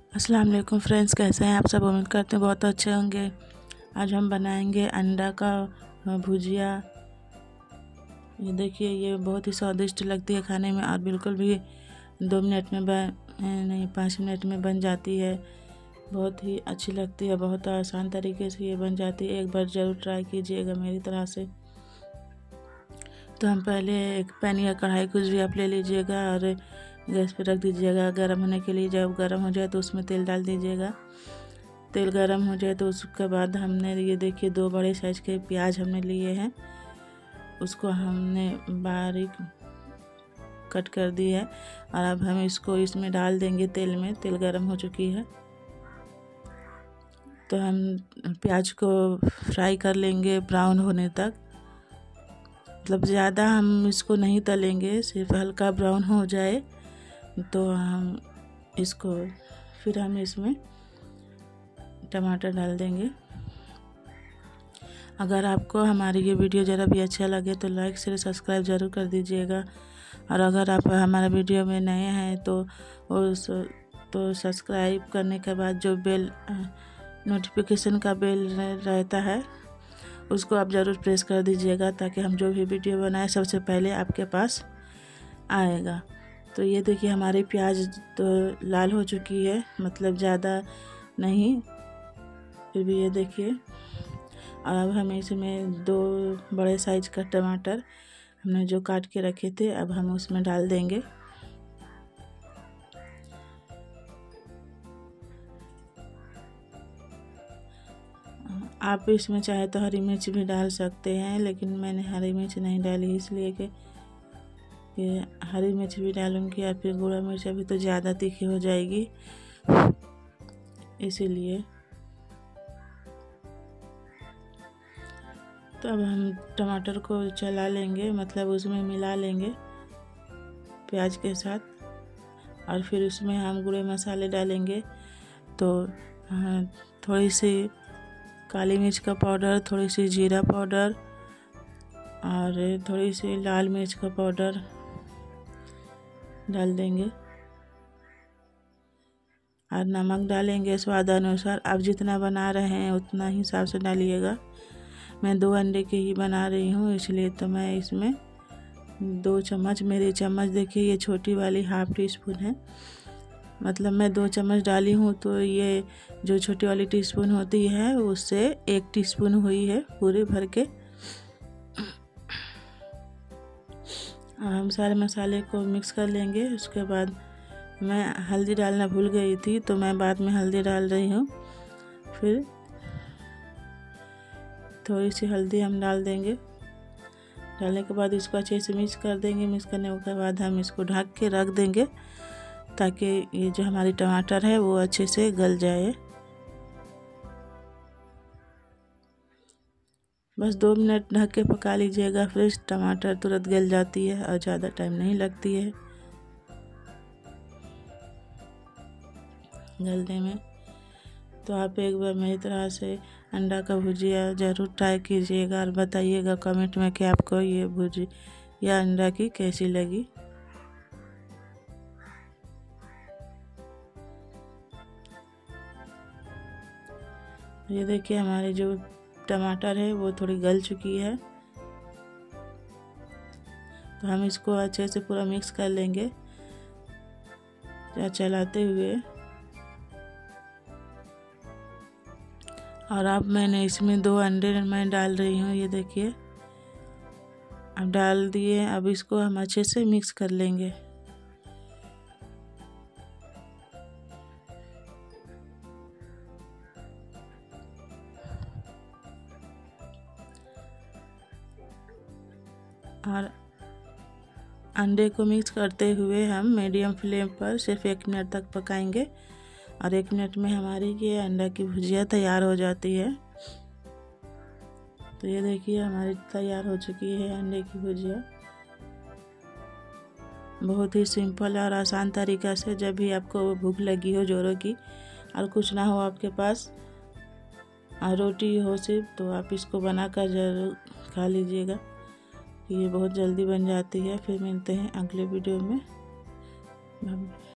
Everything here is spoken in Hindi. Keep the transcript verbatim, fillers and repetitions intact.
अस्सलाम वालेकुम फ्रेंड्स, कैसे हैं आप सब। उम्मीद करते हैं बहुत अच्छे होंगे। आज हम बनाएंगे अंडा का भुजिया। ये देखिए, ये बहुत ही स्वादिष्ट लगती है खाने में और बिल्कुल भी दो मिनट में बन नहीं पाँच मिनट में बन जाती है। बहुत ही अच्छी लगती है, बहुत आसान तरीके से ये बन जाती है। एक बार ज़रूर ट्राई कीजिएगा मेरी तरह से। तो हम पहले एक पैन या कढ़ाई कुछ भी आप ले लीजिएगा और गैस पे रख दीजिएगा गर्म होने के लिए। जब गर्म हो जाए तो उसमें तेल डाल दीजिएगा। तेल गर्म हो जाए तो उसके बाद हमने ये देखिए दो बड़े साइज के प्याज हमने लिए हैं, उसको हमने बारीक कट कर दी है और अब हम इसको इसमें डाल देंगे तेल में। तेल गर्म हो चुकी है तो हम प्याज को फ्राई कर लेंगे ब्राउन होने तक। मतलब ज़्यादा हम इसको नहीं तलेंगे, सिर्फ हल्का ब्राउन हो जाए तो हम इसको फिर हम इसमें टमाटर डाल देंगे। अगर आपको हमारी ये वीडियो ज़रा भी अच्छा लगे तो लाइक शेयर सब्सक्राइब ज़रूर कर दीजिएगा। और अगर आप हमारा वीडियो में नए हैं तो उस तो सब्सक्राइब करने के बाद जो बेल नोटिफिकेशन का बेल रहता है उसको आप ज़रूर प्रेस कर दीजिएगा, ताकि हम जो भी वीडियो बनाए सबसे पहले आपके पास आएगा। तो ये देखिए हमारी प्याज तो लाल हो चुकी है, मतलब ज़्यादा नहीं, फिर भी ये देखिए। और अब हम इसमें दो बड़े साइज का टमाटर हमने जो काट के रखे थे अब हम उसमें डाल देंगे। आप इसमें चाहे तो हरी मिर्च भी डाल सकते हैं, लेकिन मैंने हरी मिर्च नहीं डाली इसलिए कि ये हरी मिर्च भी डालूंगी या फिर गोड़ा मिर्च अभी तो ज़्यादा तीखी हो जाएगी, इसीलिए। तो अब हम टमाटर को चला लेंगे, मतलब उसमें मिला लेंगे प्याज के साथ और फिर उसमें हम गुड़े मसाले डालेंगे। तो थोड़ी सी काली मिर्च का पाउडर, थोड़ी सी जीरा पाउडर और थोड़ी सी लाल मिर्च का पाउडर डाल देंगे और नमक डालेंगे स्वाद अनुसार। आप जितना बना रहे हैं उतना ही हिसाब से डालिएगा। मैं दो अंडे की ही बना रही हूँ, इसलिए तो मैं इसमें दो चम्मच, मेरी चम्मच देखिए ये छोटी वाली हाफ टी स्पून है, मतलब मैं दो चम्मच डाली हूँ तो ये जो छोटी वाली टीस्पून होती है उससे एक टीस्पून हुई है पूरे भर के। हम सारे मसाले को मिक्स कर लेंगे। उसके बाद मैं हल्दी डालना भूल गई थी तो मैं बाद में हल्दी डाल रही हूँ। फिर थोड़ी सी हल्दी हम डाल देंगे। डालने के बाद इसको अच्छे से मिक्स कर देंगे। मिक्स करने के बाद हम इसको ढक के रख देंगे ताकि ये जो हमारी टमाटर है वो अच्छे से गल जाए। बस दो मिनट ढक के पका लीजिएगा, फ्रेश टमाटर तुरंत गल जाती है और ज़्यादा टाइम नहीं लगती है गलने में। तो आप एक बार मेरी तरह से अंडा का भुजिया ज़रूर ट्राई कीजिएगा और बताइएगा कमेंट में कि आपको ये भुजिया अंडा की कैसी लगी। ये देखिए हमारे जो टमाटर है वो थोड़ी गल चुकी है, तो हम इसको अच्छे से पूरा मिक्स कर लेंगे चलाते हुए। और अब मैंने इसमें दो अंडे मैं डाल रही हूँ, ये देखिए अब डाल दिए। अब इसको हम अच्छे से मिक्स कर लेंगे। और अंडे को मिक्स करते हुए हम मीडियम फ्लेम पर सिर्फ एक मिनट तक पकाएंगे और एक मिनट में हमारी ये अंडा की भुजिया तैयार हो जाती है। तो ये देखिए हमारी तैयार हो चुकी है अंडे की भुजिया। बहुत ही सिंपल और आसान तरीका से, जब भी आपको भूख लगी हो जोरों की और कुछ ना हो आपके पास और रोटी हो सिर्फ, तो आप इसको बनाकर ज़रूर खा लीजिएगा। ये बहुत जल्दी बन जाती है। फिर मिलते हैं अगले वीडियो में।